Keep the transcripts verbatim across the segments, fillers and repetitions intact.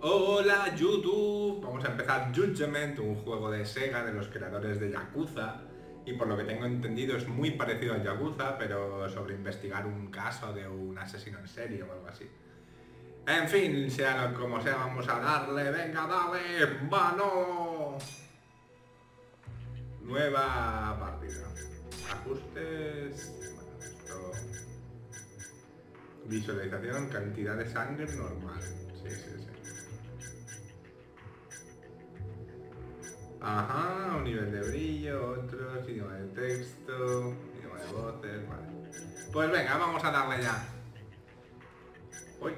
Hola YouTube, vamos a empezar Judgment, un juego de Sega de los creadores de Yakuza y por lo que tengo entendido es muy parecido a Yakuza, pero sobre investigar un caso de un asesino en serie o algo así. En fin, sea lo como sea, vamos a darle, venga, dale, ¡mano! Nueva partida. Ajustes, bueno, esto... Visualización, cantidad de sangre normal. Sí, sí, sí. Ajá, un nivel de brillo, otros, idioma de texto, idioma de voces, vale. Pues venga, vamos a darle ya. Uy.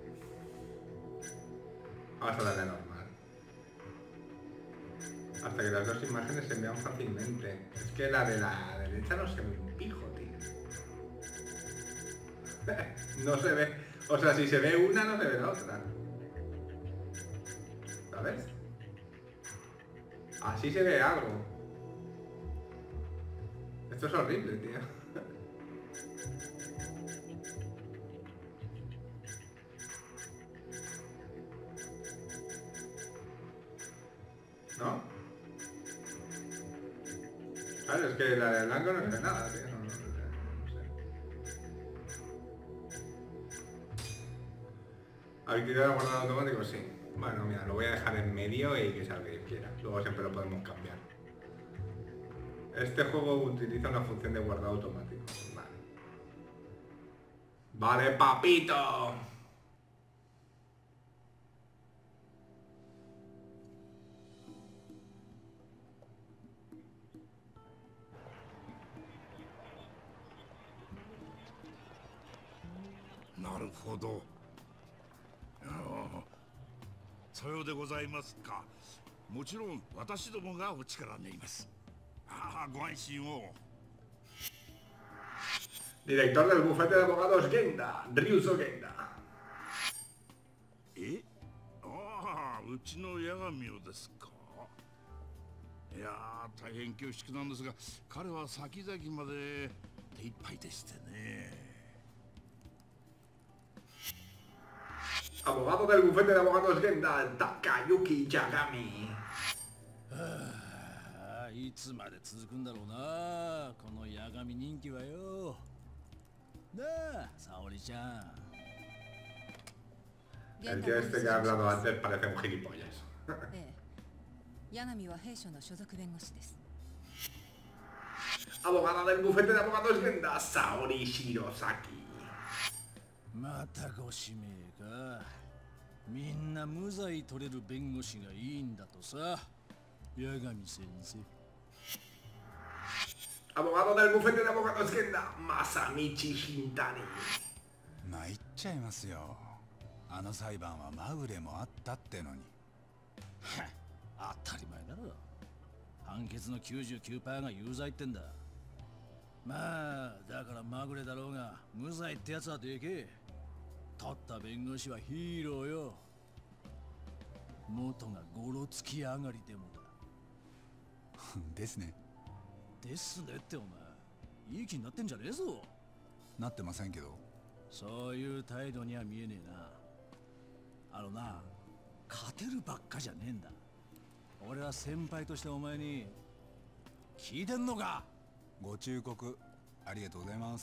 Vamos a darle normal. Hasta que las dos imágenes se vean fácilmente. Es que la de la derecha no se ve un pijo, tío. No se ve. O sea, si se ve una, no se ve la otra. ¿Sabes? Así se ve algo. Esto es horrible, tío. ¿No? Claro, es que la de blanco no se ve nada, tío. No, no, no sé. Habilidad de guardado automático, sí. Bueno, mira, lo voy a dejar en medio y que sea lo que quiera. Luego siempre lo podemos cambiar. Este juego utiliza una función de guardado automático. Vale. Vale, papito. なるほど。さようでございますか。もちろん私どもがお力になります。ああ、ご安心を。 Director del bufete de abogados Genda, Ryuzo Genda. え、ああ、うちの八神をですか。いやー、大変恐縮なんですが、彼は先々まで手一杯でしてね。 Abogado del bufete de abogados Genda, Takayuki Yagami. ああ、いつまで続くんだろうな、この八神人気はよ。なあ、沙織ちゃん。 El tío este que ha hablado antes parece un gilipollas. ええ、八神は弊社の所属弁護士です。 Abogada del bufete de abogados Genda, Saori Shirosaki. またご指名か。みんな無罪取れる弁護士がいいんだとさ、八神先生。 Abogado del bufete de abogados Genda, Masamichi Shintani. 参っちゃいますよ。あの裁判はまぐれもあったってのに。 当たり前だろ。判決の きゅうじゅうきゅうパーセント が有罪ってんだ。まあだからまぐれだろうが無罪ってやつはでけえ。取った弁護士はヒーローよ。元がゴロつき上がりでもだ。 ですね。 ですねってお前、いい気になってんじゃねえぞ。 なってませんけど。 そういう態度には見えねえな。あのな、勝てるばっかじゃねえんだ。俺は先輩としてお前に聞いてんのか。 ご忠告ありがとうございます。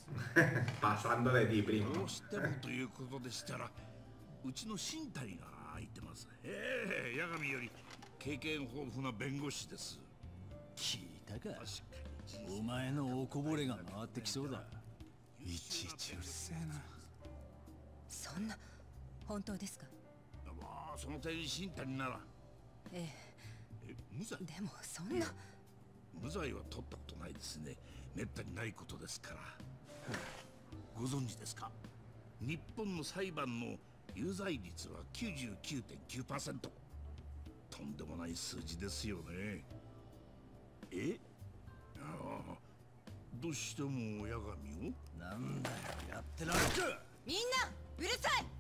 Pasando de ti, primo. どうしてもということでしたら、うちの新谷が空いてます。ええ、八神より経験豊富な弁護士です。 聞いたか。 確かに。 お前のおこぼれが回ってきそうだ。 いちいちうるせえな。 そんな本当ですか。 まあその点新谷なら。 ええ、無罪。 え、でもそんな。 無罪は取ったことないですね。めったにないことですから。ご存知ですか。日本の裁判の有罪率は きゅうじゅうきゅうてんきゅうパーセント。とんでもない数字ですよね。え、ああ、どうしても八神を。 なんだよ、やってられる。 みんなうるさい。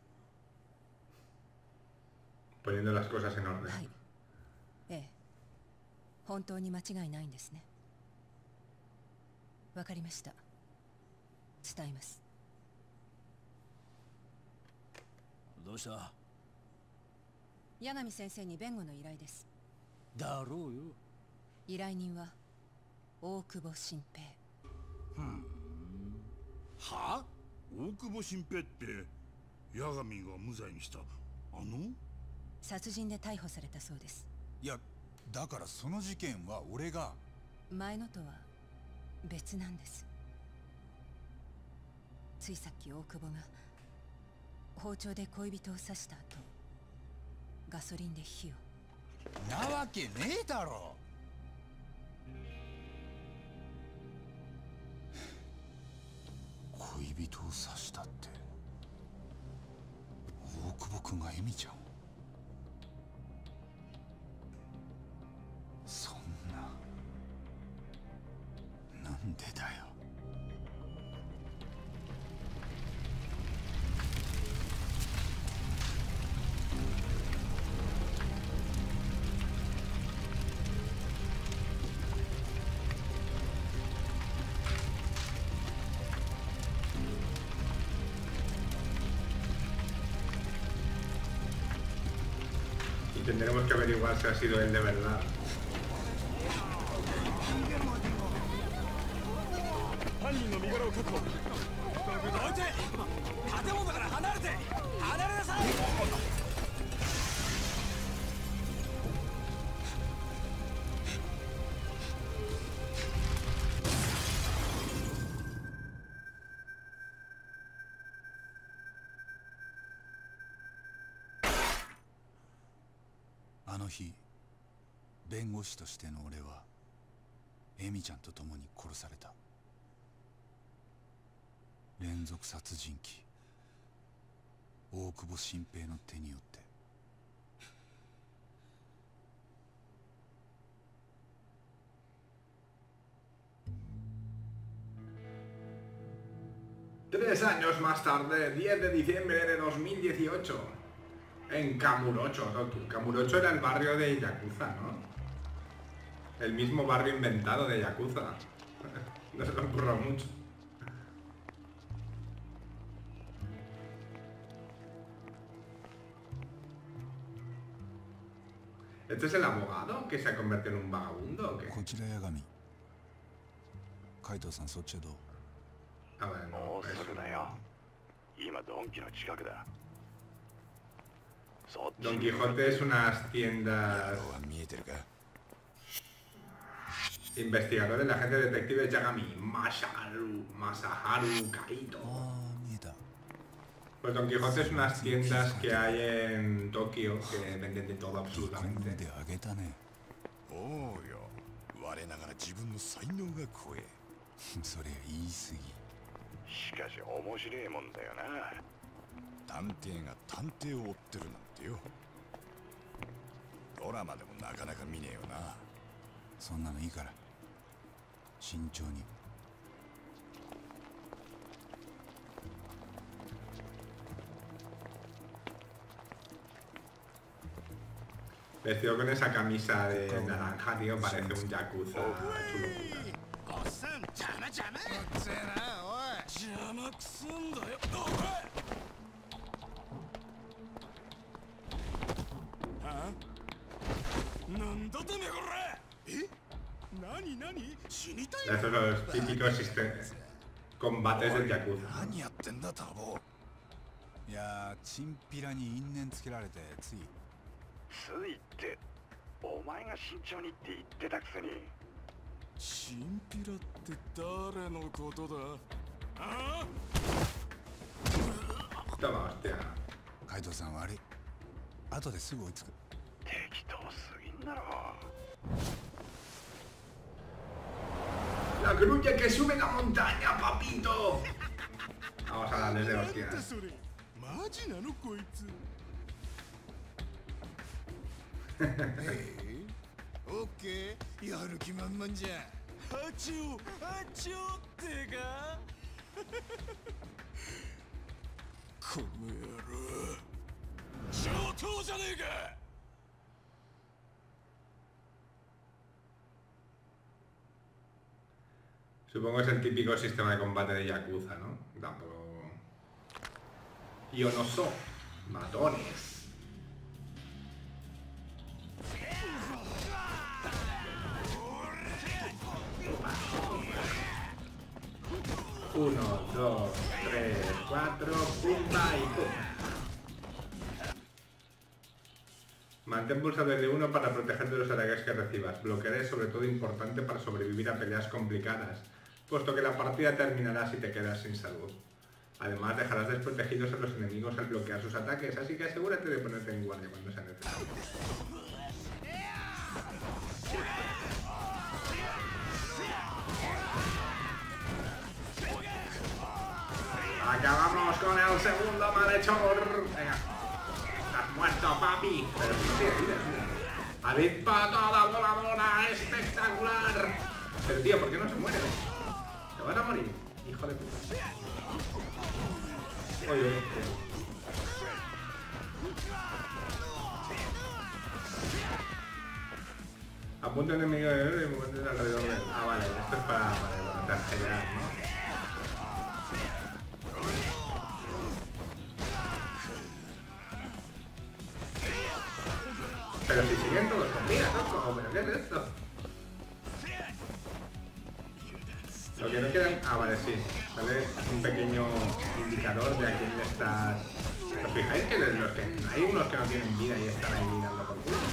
Poniendo las cosas en orden. はい。ええ、本当に間違いないんですね。わかりました。伝えます。 どうした。 八神先生に弁護の依頼です。 だろうよ。 依頼人は大久保新平。 はあ？大久保新平って八神が無罪にしたあの？ 殺人で逮捕されたそうです。 いやだからその事件は俺が。 前のとは別なんです。ついさっき大久保が包丁で恋人を刺した後、ガソリンで火を。 なわけねえだろ。恋人を刺したって大久保君がエミちゃんを。そんな、なんでだよ。 Y tendremos que averiguar si ha sido él de verdad. 「あの日弁護士としての俺はエミちゃんと共に殺された。連続殺人鬼大久保新平の手によって。 Tres años más tarde, diez de diciembre de dos mil dieciocho, en Kamurocho, Tokio. Kamurocho era el barrio de Yakuza, ¿no? El mismo barrio inventado de Yakuza. No se me ocurre mucho. ¿Este es el abogado que se ha convertido en un vagabundo o qué? こちら八神。海藤さんそっちはどう？ A ver, no, もう es... すぐだよ。今ドンキの近くだ。 Don Quijote es unas tiendas... 見えてるか？ Investigador del agente detective Yagami Masaharu, Masaharu Kaito. ああ見えた。 Pues Don Quijote es unas tiendas que hay en Tokio que venden de todo で absolutamente. あげたね。 おうよ。我ながら自分の才能が怖え。 それ言い過ぎ。 しかし面白いもんだよな。 探偵が探偵を追ってるなんてよ。ドラマでもなかなか見ねえよな。 そんなのいいから慎重に。 Vestido con esa camisa de naranja, tío, parece un yakuza chulo puta. おっさん、邪魔邪魔。うっせえな、おい。邪魔くすんだよ。おい。は？なんだてめえこれ。え？何何？死にたい。 Esos son los típicos sistemas, combates del yakuza. 何やってんだ、タボ。 いやー、チンピラに因縁つけられてつい。 ついってお前が慎重にって言ってたくせに。 チンピラって誰のことだ？ああ ？Toma, hostia. 海藤さん悪い。後ですぐ追いつく。 適当すぎんだろ。 La grulla que sube la montaña, papito. Vamos a darles de hostias. マジなのこいつ。 ええ、オッケー、やる気満々じゃ。あちょ、あちょってか。この野郎、上等じゃねえか。 Supongo que es el típico sistema de combate de Yakuza, ¿no? Tampoco... Yonoso. Matones. Uno, dos, tres, cuatro, pumba y pum. Mantén pulsado el uno para proteger de los ataques que recibas. Bloquear es sobre todo importante para sobrevivir a peleas complicadas, puesto que la partida terminará si te quedas sin salud. Además, dejarás desprotegidos a los enemigos al bloquear sus ataques, así que asegúrate de ponerte en guardia cuando sea necesario. Acabamos con el segundo malhechor. Venga. Estás muerto, papi. Pero no tiene vida, tío. Habéis patada voladora espectacular. Pero tío, ¿por qué no se muere? Te vas a morir, hijo de puta. Oye, oye. Apunta enemigo de oro y muévete alrededor de él. Ah, vale, esto es para, para, para generar, ¿no? Pero si siguen todos con vida, ¿no? ¿Pero qué es esto? Lo que no quedan... Ah, vale, sí. Sale un pequeño indicador de a quién le estás... ¿Os fijáis que, los que hay unos que no tienen vida y están ahí mirando por culo?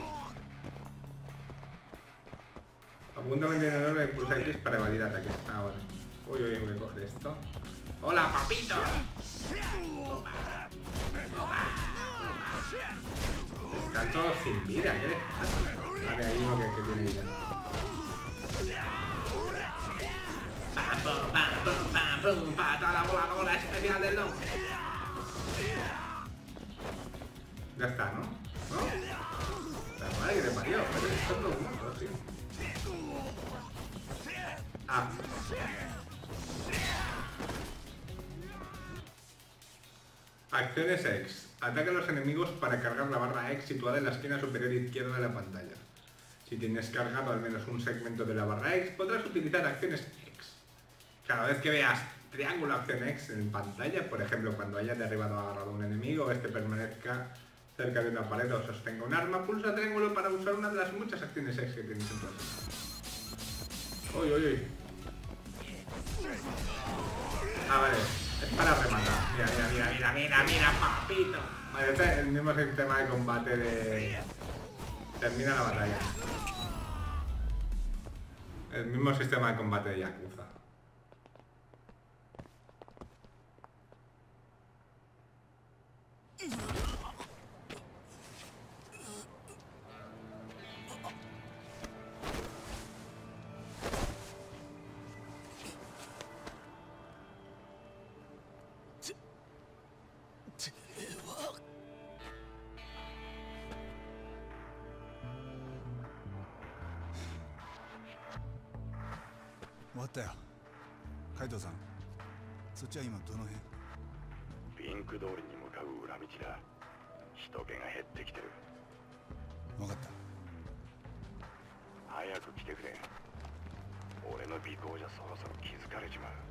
Apunta un vendedor de pulsa X para evadir ataques. Ah, vale. Uy, uy, me coge esto. ¡Hola, papito! Toma. Toma. Están todos sin vida, ¿qué? Vale, hay uno que, que tiene vida. Pam, pum, pam, pum, pam, pum, patada voladora especial del lobo. Ya está, ¿no? ¿No? La madre que te parió, pero esto es lo mucho, tío. Ah. Acciones X. Ataca a los enemigos para cargar la barra X situada en la esquina superior izquierda de la pantalla. Si tienes cargado al menos un segmento de la barra X, podrás utilizar acciones X. Cada vez que veas triángulo acción X en pantalla, por ejemplo cuando hayas derribado o agarrado a un enemigo o este permanezca cerca de una pared o sostenga un arma, pulsa triángulo para usar una de las muchas acciones X que tienes en tu arsenal. Uy, uy, uy. Ah, vale. Es para rematar. Mira, mira, mira, mira, mira, mira, papito. Vale, este es el mismo sistema de combate de... Termina la batalla. El mismo sistema de combate de Yakuza. 終わったよ。カイトさん、そっちは今どの辺？ ピンク通りに向かう裏道だ。人気が減ってきてる。 分かった。 早く来てくれ。俺の尾行じゃそろそろ気づかれちまう。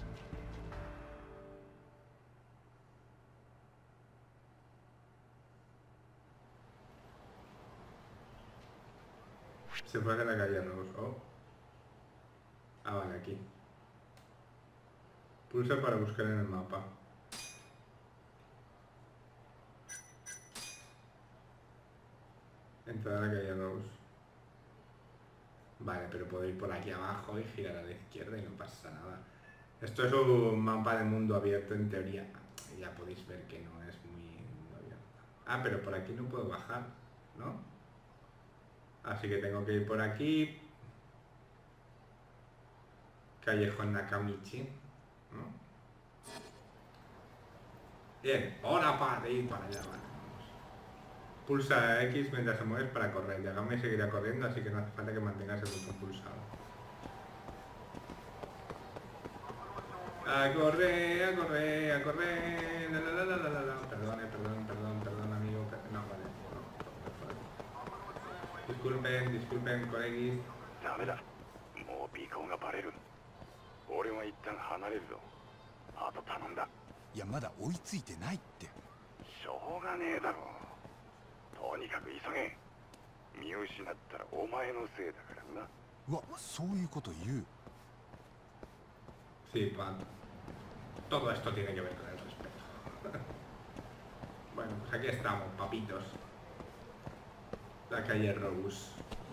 Se fue de la calle Rose. Oh. Ah, vale, aquí. Pulsa para buscar en el mapa. Entrar a la calle Rose. Vale, pero puedo ir por aquí abajo y girar a la izquierda y no pasa nada. Esto es un mapa de mundo abierto en teoría. Ya podéis ver que no es muy mundo abierto. Ah, pero por aquí no puedo bajar, ¿no? Así que tengo que ir por aquí. Callejón Nakamichi, ¿no? Bien, ahora para ir para allá, vale. Pulsa X mientras se mueves para correr. Yagami seguirá corriendo, así que no hace falta que mantengas el botón pulsado. A correr, a correr, a correr. La, la, la, la, la, la. Perdone, perdón, perdón, perdón, amigo. No, vale, no, no. Disculpen, disculpen, con X. ダメだ。もう尾行がバレる。俺は一旦離れるぞ。あと頼んだ。 いやまだ追いついてないって。 しょうがねえだろ。とにかく急げ。見失ったらお前のせいだからな。 うわ、そういうこと言う。 Sí, pa... todo esto tiene que ver con el respeto. Bueno, pues aquí estamos, papitos. La calle Rose.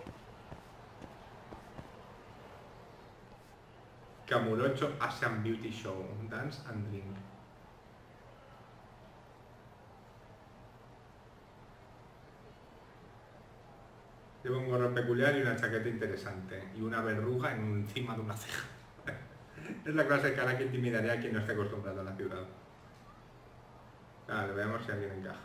Camurocho Asian Beauty Show. Dance and Drink. Lleva un gorro peculiar y una chaqueta interesante. Y una verruga en encima de una ceja. Es la clase de cara que intimidaría a quien no esté acostumbrado a la ciudad. Vale, veamos si alguien encaja.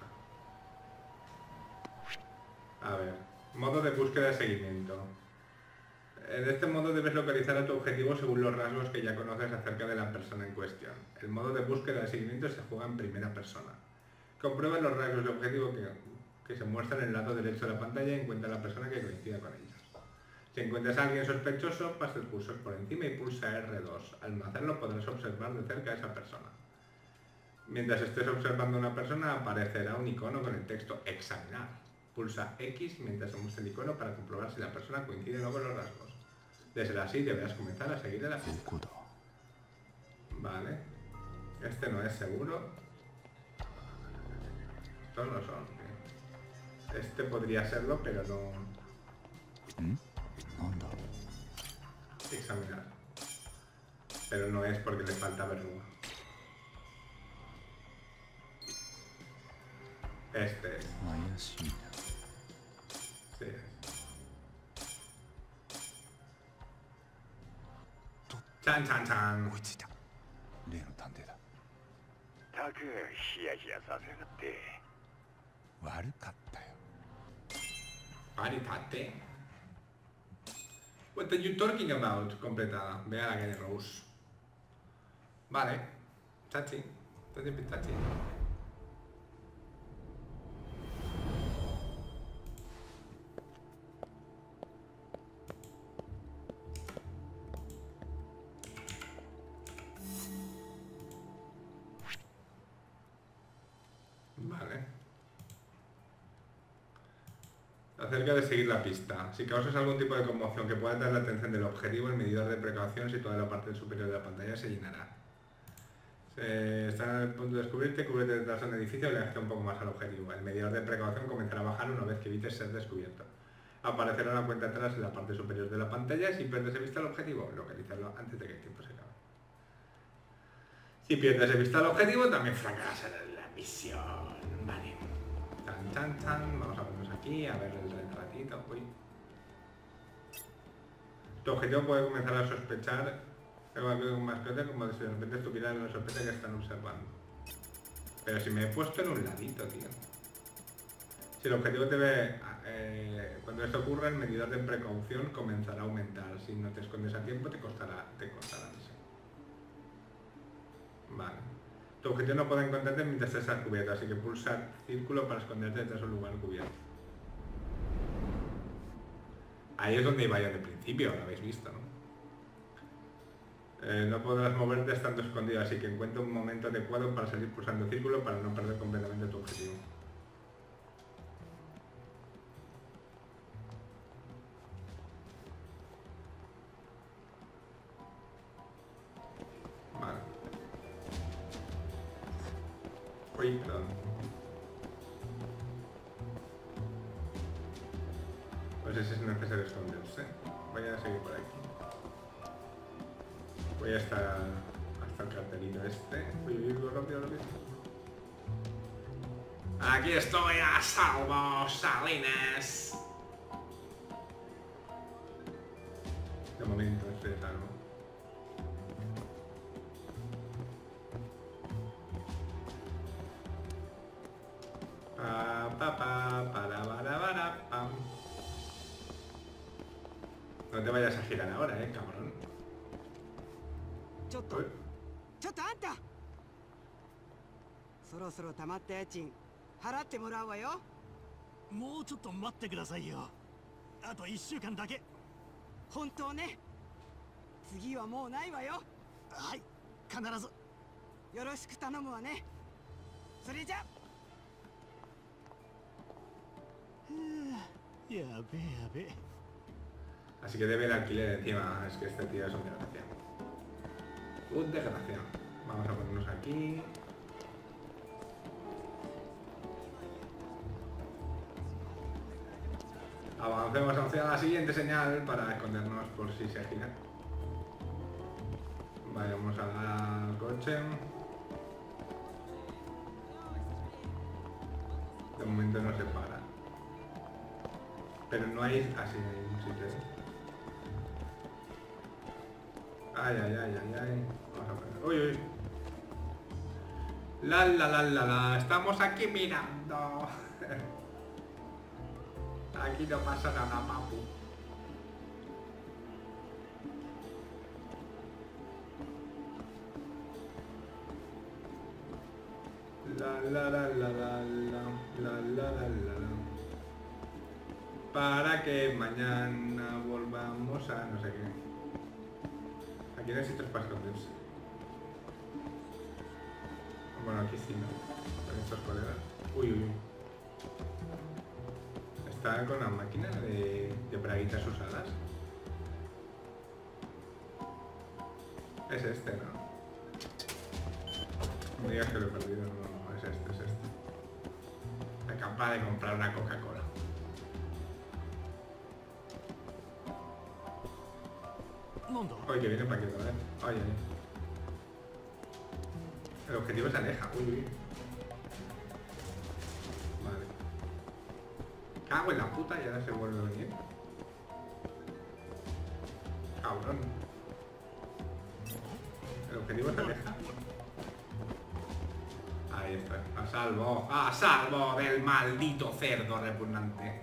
A ver, modo de búsqueda de seguimiento. En este modo debes localizar a tu objetivo según los rasgos que ya conoces acerca de la persona en cuestión. El modo de búsqueda de seguimiento se juega en primera persona. Comprueba los rasgos de objetivo que, que se muestran en el lado derecho de la pantalla y encuentra a la persona que coincida con ellos. Si encuentras a alguien sospechoso, pasa el cursor por encima y pulsa erre dos. Al hacerlo podrás observar de cerca a esa persona. Mientras estés observando a una persona aparecerá un icono con el texto examinar. Pulsa X mientras se muestra el icono para comprobar si la persona coincide o no con los rasgos. De ser así, deberás comenzar a seguir a la pista. Vale. Este no es seguro. Estos no son. ¿Eh? Este podría serlo, pero no... ¿Mm? Examinar. Pero no es porque le falta verruga. Este es. Sí es. Chan chan chan. 例の探偵だ。 たくヒヤヒヤさせやがって。 悪かったよ。 Aritate. What are you talking about? Completada. Ve a la calle Rose. Vale. Chachi. Chachi pistachi. Acerca de seguir la pista. Si causas algún tipo de conmoción que pueda atraer la atención del objetivo, el medidor de precaución situado en la parte superior de la pantalla se llenará. Se está en el punto de descubrirte, cúbrete detrás de un edificio y aléjate un poco más al objetivo. El medidor de precaución comenzará a bajar una vez que evites ser descubierto. Aparecerá una cuenta atrás en la parte superior de la pantalla y si pierdes de vista el objetivo, localízalo antes de que el tiempo se acabe. Si pierdes de vista el objetivo, también fracasará la misión. Vale. Chan, chan, chan. Vamos a ponernos aquí a ver el retratito. Uy. Tu objetivo puede comenzar a sospechar un mascota como si de repente estuviera en la sospecha que están observando. Pero si me he puesto en un ladito, tío. Si el objetivo te ve... Eh, cuando esto ocurra, el medidor de precaución comenzará a aumentar. Si no te escondes a tiempo, te costará, te costará eso. Vale. Tu objetivo no puede encontrarte mientras estés cubierto, así que pulsa círculo para esconderte detrás de un lugar cubierto. Ahí es donde iba yo de principio, lo habéis visto, ¿no? Eh, no podrás moverte estando escondido, así que encuentra un momento adecuado para salir pulsando círculo para no perder completamente tu objetivo. Vale. Uy, perdón. No sé si es necesario esconderse. Voy a seguir por aquí. Voy a estar hasta el cartelito este. Uy, uy, uy, rápido, rápido. Aquí estoy a salvo, Salines. De momento estoy a salvo. Pa, pa, pa, para, para, para, pam. No te vayas a girar ahora, eh, cabrón. ちょっとちょっとあんたそろそろ溜まった家賃払ってもらうわよ。 もうちょっと待ってくださいよ。あといっしゅうかんだけ。 本当ね。次はもうないわよ。 はい、必ずよろしく頼むわね。それじゃ。 Ya ve, ya ve. Así que debe el alquiler encima, es que este tío es un desgraciado. Un desgraciado. Vamos a ponernos aquí. Avancemos hacia la siguiente señal para escondernos por si se gira. Vayamos al coche. De momento no se para. Pero no hay... así hay un sitio. Ay, ay, ay, ay, ay. Vamos a poner... Uy, uy. La, la, la, la, la. Estamos aquí mirando. Aquí no pasa nada, papu. La la la la la la la la la la. Para que mañana volvamos a no sé qué. Aquí necesito para esconderse. Bueno, aquí sí, ¿no? Con estos colegas. Uy, uy, uy. Está con la máquina de, de braguitas usadas. Es este, ¿no? No me digas que lo he perdido, no, no, es este, es este. Acaba de comprar una Coca-Cola. Oye, que viene para aquí, ¿vale? Oye, oye. El objetivo se aleja, uy, uy. Vale. Cago en la puta y ahora se vuelve a venir. Cabrón. El objetivo se aleja. Ahí está. A salvo. A salvo del maldito cerdo repugnante.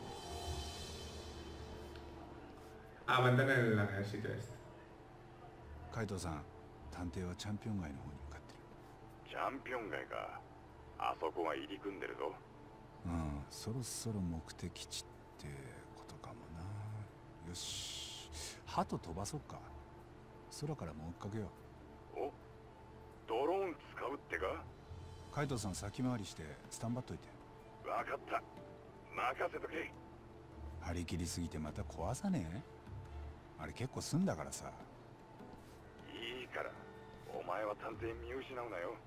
Aguanten en el, el sitio este. カイトさん、探偵はチャンピオン街の方に向かってる。 チャンピオン街か。あそこが入り組んでるぞ。 うん、そろそろ目的地ってことかもな。よし、鳩飛ばそうか。空からも追っかけよう。 お、ドローン使うってか。 カイトさん先回りしてスタンバっといて。 わかった。任せとけ。 張り切りすぎてまた壊さねえ？あれ結構済んだからさ。 いいから、お前は探偵見失うなよ。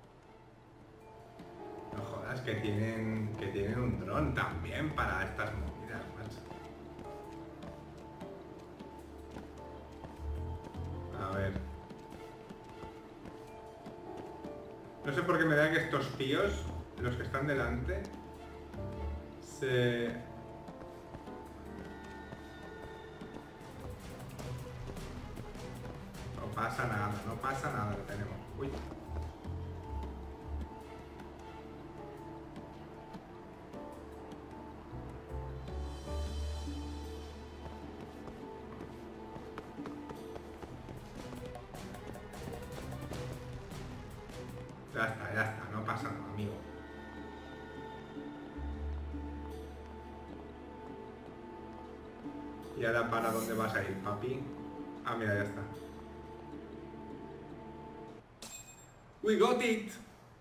No jodas, que tienen, que tienen un dron también para estas movidas, macho. A ver. No sé por qué me da que estos tíos, los que están delante, se... No pasa nada, no pasa nada, lo tenemos. Uy. Ya está, ya está, no pasa nada, amigo. ¿Y ahora para dónde vas a ir, papi? Ah, mira, ya está. We got it!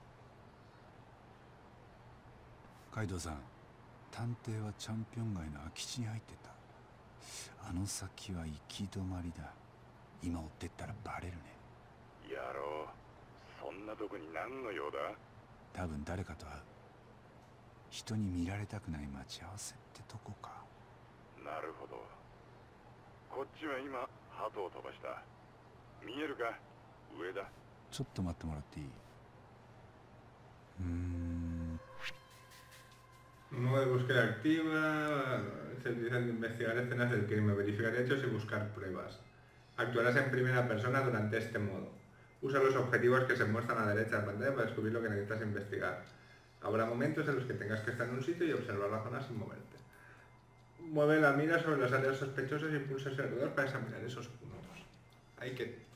カイドウさん、探偵はチャンピオン街の空き地に入ってた。あの先は行き止まりだ。今追ってったらバレるね。 やろう。そんなとこに何の用だ？ 多分誰かと会う。人に見られたくない待ち合わせってとこか。 なるほど。こっちは今鳩を飛ばした。見えるか？上だ。 ちょっと待ってもらっていい？うーん。 Modo de búsqueda activa. Se utilizan de investigar escenas del crimen, verificar hechos y buscar pruebas. Actuarás en primera persona durante este modo. Usa los objetivos que se muestran a la derecha de la pantalla para descubrir lo que necesitas investigar. Habrá momentos en los que tengas que estar en un sitio y observar la zona sin moverte. Mueve la mira sobre las áreas sospechosas y pulsa ese alrededor para examinar esos puntos. Hay que...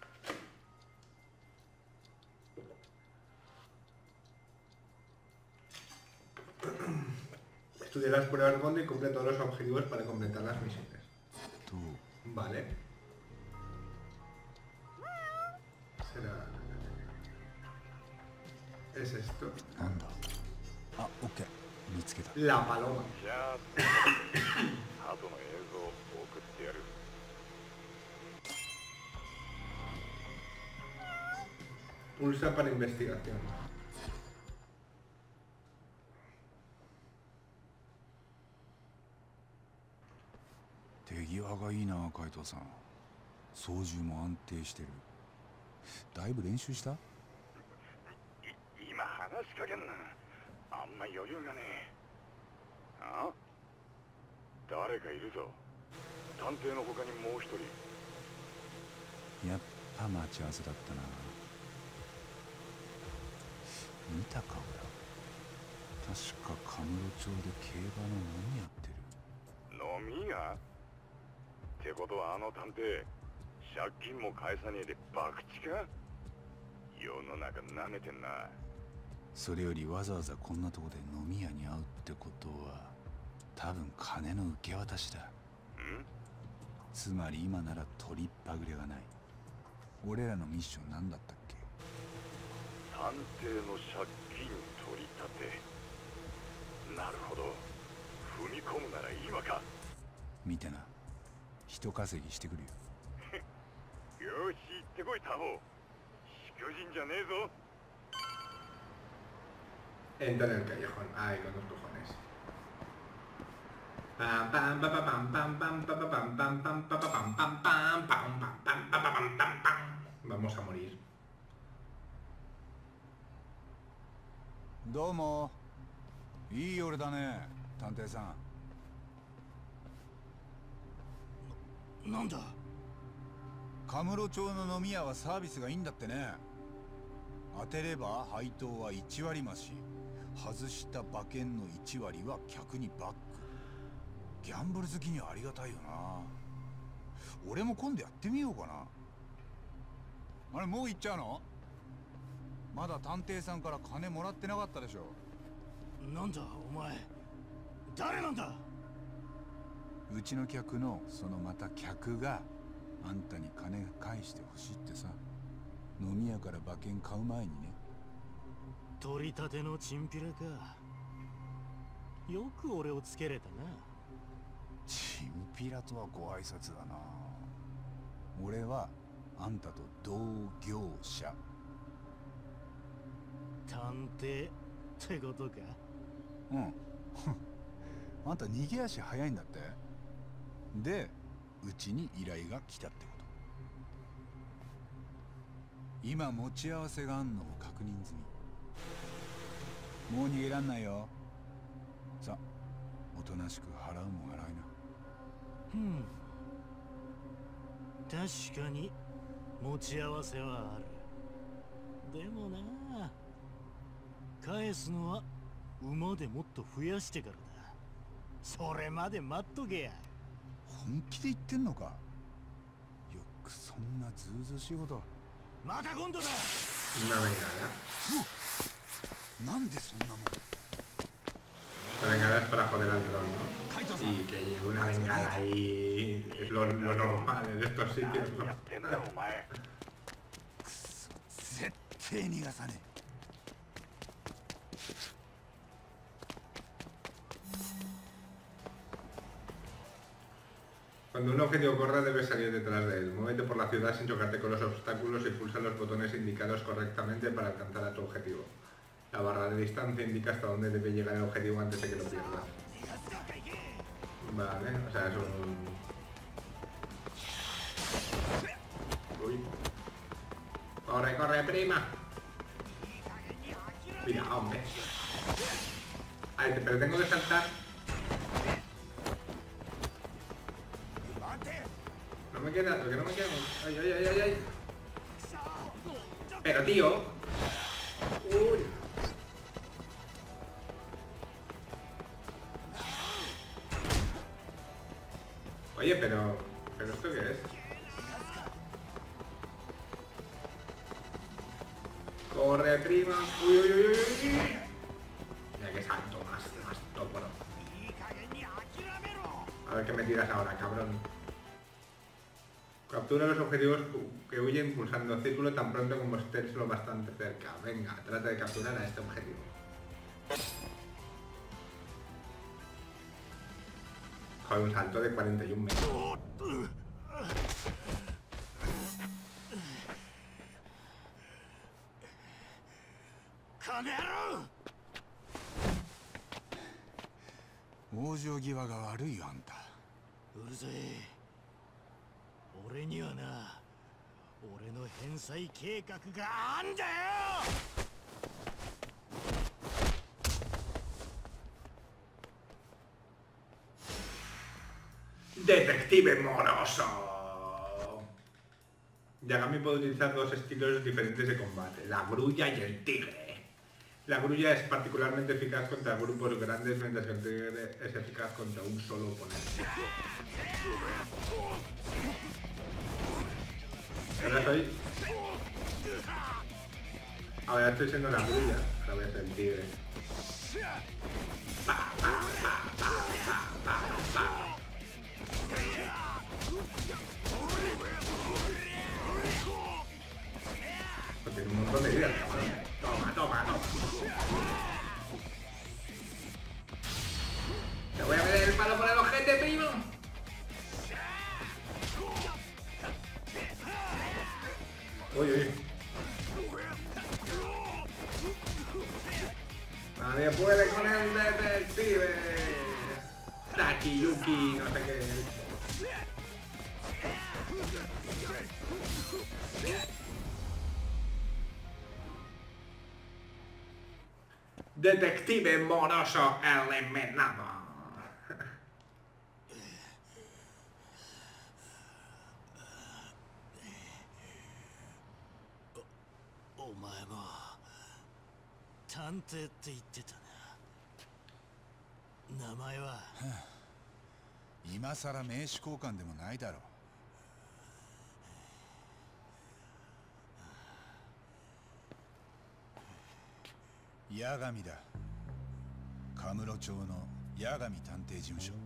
Estudia las pruebas de fondo y cumple todos los objetivos para completar las misiones. Tú. Vale. Será... Es esto. Anda. Ah, ok. 見つけた。 La paloma. じゃあ、鳩の映像を送ってやる。 Pulsa para investigación. 手際がいいな、海藤さん。操縦も安定してる。だいぶ練習した？ 今話しかけんな。あんま余裕がねえ。あ？誰かいるぞ。探偵の他にもう一人。 やっぱ待ち合わせだったな。見た顔だ。確かカムロ町で競馬の飲みやってる。 飲みが？ってことはあの探偵、借金も返さねえで博打か？世の中なめてんな。 それよりわざわざこんなとこで飲み屋に会うってことは多分金の受け渡しだ。 ん？ つまり今なら取りっぱぐれがない。俺らのミッション何だったっけ？ 探偵の借金取り立て。なるほど。踏み込むなら今か。 見てな。人稼ぎしてくるよ。 よし、行ってこいタボ。しくじんじゃねえぞ。 Entra en el callejón. Ay, con los cojones. Pam pam pam pam pam pam pam pam pam pam pam pam pam pam pam pam pam pam. Vamos a morir. どうも。いい夜だね、探偵さん。 なんだ？ カムロ町の飲み屋はサービスがいいんだってね。当てれば配当はいち割増し、外した馬券のいち割は客にバック。ギャンブル好きにはありがたいよな。俺も今度やってみようかな。あれ、もう行っちゃうの？まだ探偵さんから金もらってなかったでしょ。 なんだお前、誰なんだ？ うちの客のそのまた客があんたに金返してほしいってさ。飲み屋から馬券買う前にね。 取り立てのチンピラか。よく俺をつけれたな。 チンピラとはご挨拶だな。俺はあんたと同業者。 探偵ってことか？ うん。あんた逃げ足早いんだって。で、うちに依頼が来たってこと。今持ち合わせがあんのも確認済み。もう逃げらんないよ。さ、おとなしく払うもん払いな。 うん。確かに持ち合わせはある。でもな、返すのは馬でもっと増やしてからだ。それまで待っとけや。 本気で言ってんのか？よくそんなずうずうしいこと。 また今度だ。 Una bengala. なんでそんなもん。 La bengala es para joder al dron, ¿no? Y que lleve una bengala ahí es lo, lo normal en estos sitios, ¿no? やってんだよお前。 くそ、絶対逃がさねえ。 Cuando un objetivo corra debes salir detrás de él. Muévete por la ciudad sin chocarte con los obstáculos y pulsa los botones indicados correctamente para alcanzar a tu objetivo. La barra de distancia indica hasta dónde debe llegar el objetivo antes de que lo pierdas. Vale, o sea, es un... Uy. ¡Corre, corre, prima! Mira, hombre. Ay, pero tengo que saltar. No me queda, lo que no me queda. Ay, ay, ay, ay, ay. Pero tío. Uy. Oye, pero... ¿Pero esto qué es? Corre, prima. Uy, uy, uy, uy, uy. Mira que salto más, más tóporo. A ver qué me tiras ahora, cabrón. Captura los objetivos que huyen pulsando círculo tan pronto como estés lo bastante cerca. Venga, trata de capturar a este objetivo. Joder, un salto de cuarenta y un metros. 往生際が悪いよあんた。 うるせえ。俺にはな、俺の返済計画があんだよ。 Detective moroso. Yagami puede utilizar dos estilos diferentes de combate, la grulla y el tigre. La grulla es particularmente eficaz contra grupos grandes, mientras que el tigre es eficaz contra un solo oponente. Ahora soy... Ahora estoy siendo la grulla, ahora voy a ser el tigre. Pa, pa, pa, pa, pa, pa, pa. Tiene un montón de vida, cabrón. Toma, toma, toma. Te voy a meter el palo por el ojete, primo. Uy, uy. Nadie puede con el detective. Takiyuki, no sé qué. Detective moroso eliminado. お前も探偵って言ってたな。名前は今さら名刺交換でもないだろう。八神だ。カムロ町の八神探偵事務所。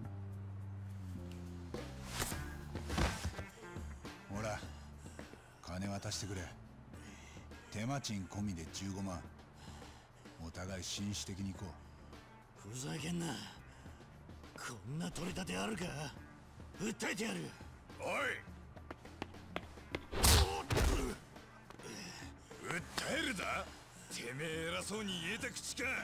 ほら金渡してくれ。手間賃込みでじゅうごまん。お互い紳士的に行こう。ふざけんな。こんな取り立てあるか。訴えてやる。 おい、訴えるだ。てめえ偉そうに言えた口か。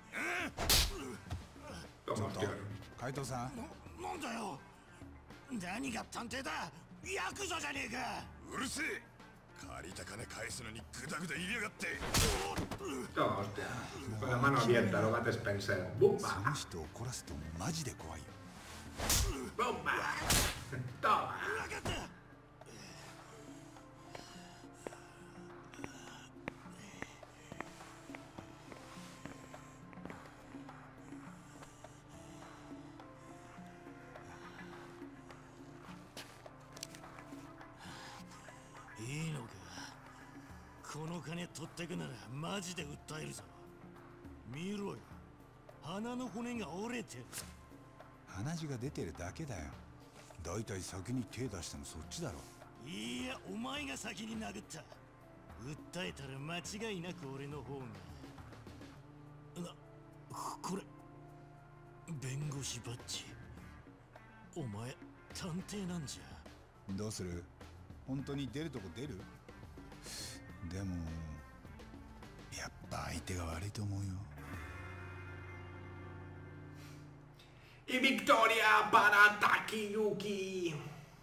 ちょっと海藤さん。 な、なんだよ。何が探偵だ。ヤクザじゃねえか。 うるせえ。借りた金返すのにグダグダ言いやがって。 Hostia, con la mano abierta, lo bates Spencer. ¡Bumba! その人を怒らすとマジで怖いよ。 ¡Bumba! ¡Toma! いいのか。この金取ってくならマジで訴えるぞ。見ろよ、鼻の骨が折れてる。 鼻血が出てるだけだよ。だいたい先に手出したのそっちだろ。 いや、お前が先に殴った。訴えたら間違いなく俺の方が。な、これ弁護士バッジ。お前探偵なんじゃ。 どうする？本当に出るとこ出る？でもやっぱ相手が悪いと思うよ。 Y victoria para Takiyuki.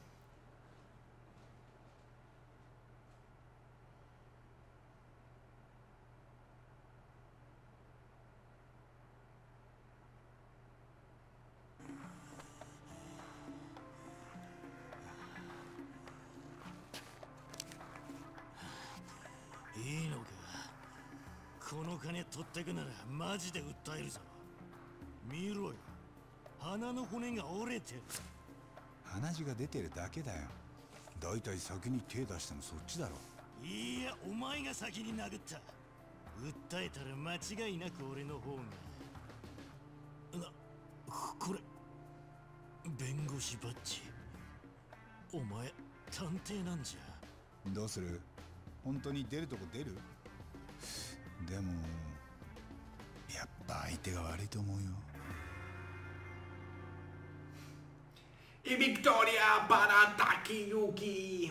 いいのか。この金取ってくならマジで訴えるぞ。見ろよ、鼻の骨が折れてる。 鼻血が出てるだけだよ。だいたい先に手出したのそっちだろ。 いや、お前が先に殴った。訴えたら間違いなく俺の方が。な、これ弁護士バッジ。お前探偵なんじゃ。 どうする？本当に出るとこ出る？でもやっぱ相手が悪いと思うよ。 Y victoria para Takiyuki.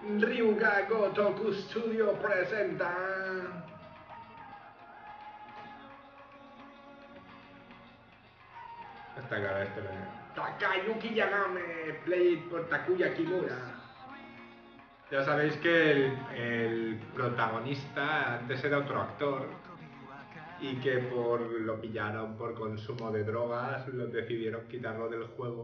Ryuga Gotoku Studio presenta... Está claro esto, ¿no? Takayuki Yagame, played por Takuya Kimura. Ya sabéis que el, el protagonista antes era otro actor y que por lo pillaron por consumo de drogas lo decidieron quitarlo del juego.